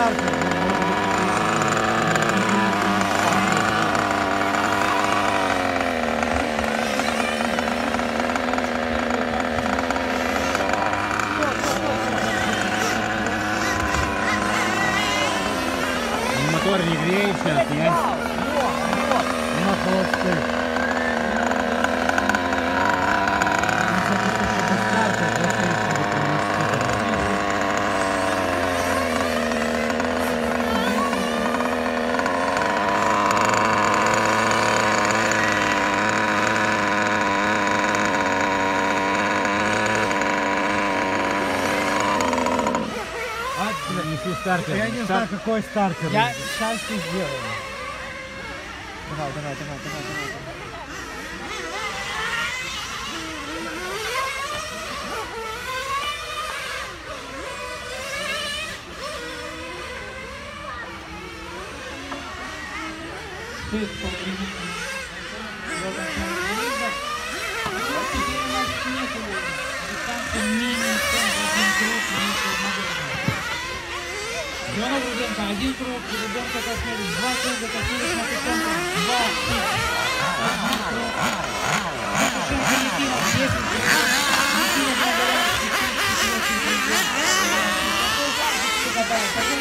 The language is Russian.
стартер. Мотор не греет сейчас, нет? На холостых. Стартер. Я не знаю, какой стартер. Я сейчас все сделаю. Давай. Ребенок ребенка, один круг, ребенка коснулись, два круга коснулись на питомка, два круг. Перекинул, 10 перекинул на горячий, 4 перекинул.